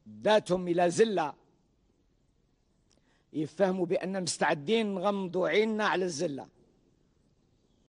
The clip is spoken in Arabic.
ذاتهم إلى زلة، يفهموا بأننا مستعدين نغمضوا عيننا على الزلة.